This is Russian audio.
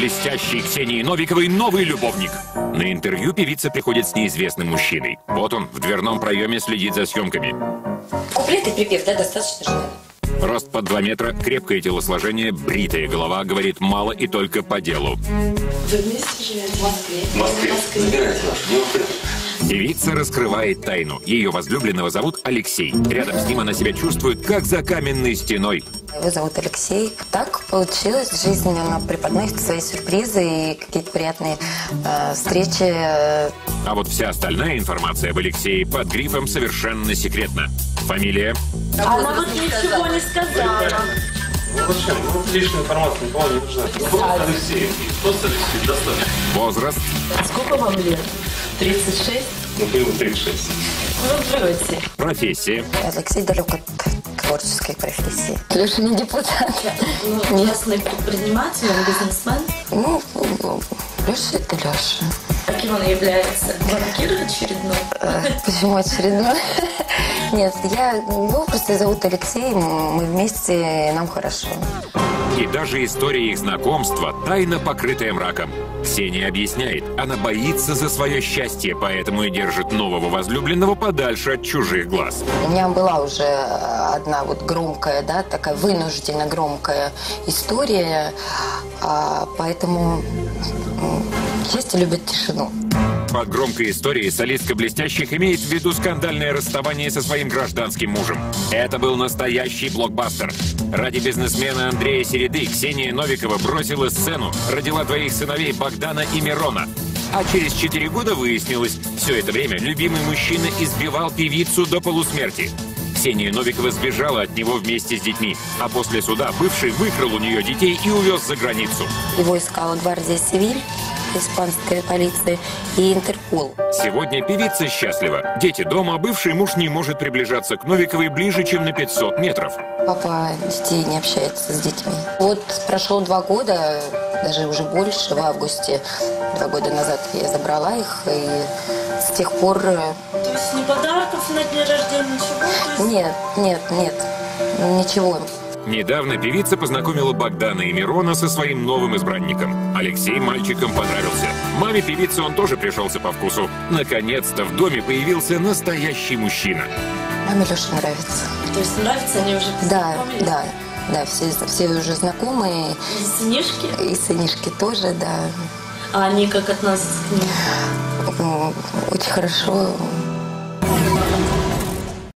блестящей Ксении Новиковой новый любовник. На интервью певица приходит с неизвестным мужчиной. Вот он в дверном проеме следит за съемками. Куплет и припев, да, достаточно же. Рост под 2 метра, крепкое телосложение, бритая голова, говорит мало и только по делу. Вы вместе живете в Москве? В Москве. Забирайте вашу. Певица раскрывает тайну. Ее возлюбленного зовут Алексей. Рядом с ним она себя чувствует, как за каменной стеной. Его зовут Алексей. Так получилось. Жизнь, она преподносит свои сюрпризы и какие-то приятные встречи. А вот вся остальная информация об Алексее под грифом совершенно секретна. Фамилия? Она вот ничего не сказала. Ну зачем? Ну лишняя информация никому не нужна. Просто Алексей. Просто Алексей. Достаточно. Возраст? Сколько вам лет? 36? Ну, было 36. Ну, живете. Профессия? Алексей далек от творческой профессии. Леша не депутат. Местный предприниматель, он бизнесмен. Ну, Леша это Леша. Каким он является? Банкир очередной? Почему очередной? Нет, его просто зовут Алексей, мы вместе, нам хорошо. И даже история их знакомства тайно покрытая мраком. Ксения объясняет, она боится за свое счастье, поэтому и держит нового возлюбленного подальше от чужих глаз. У меня была уже одна вот громкая, да, такая вынужденно громкая история, поэтому счастье любит тишину. Под громкой историей солистка «Блестящих» имеет в виду скандальное расставание со своим гражданским мужем. Это был настоящий блокбастер. Ради бизнесмена Андрея Середы Ксения Новикова бросила сцену, родила 2 сыновей Богдана и Мирона. А через 4 года выяснилось, все это время любимый мужчина избивал певицу до полусмерти. Ксения Новикова сбежала от него вместе с детьми, а после суда бывший выкрал у нее детей и увез за границу. Его искала гвардия Севиль, испанская полиция и Интерпол. Сегодня певица счастлива. Дети дома, бывший муж не может приближаться к Новиковой ближе, чем на 500 метров. Папа детей не общается с детьми. Вот прошло 2 года, даже уже больше, в августе 2 года назад я забрала их, и с тех пор... То есть ни подарков на день рождения, ничего? Нет, ничего. Недавно певица познакомила Богдана и Мирона со своим новым избранником. Алексей мальчикам понравился. Маме певицы он тоже пришелся по вкусу. Наконец-то в доме появился настоящий мужчина. Маме Леша нравится. То есть нравится, они уже познакомились? Да, все уже знакомые. И сынишки? И сынишки тоже, да. А они как относятся к ним? Очень хорошо.